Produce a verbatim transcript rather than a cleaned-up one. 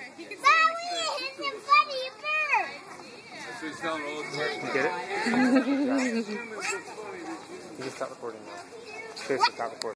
You get it? You can stop recording now. Seriously, stop recording.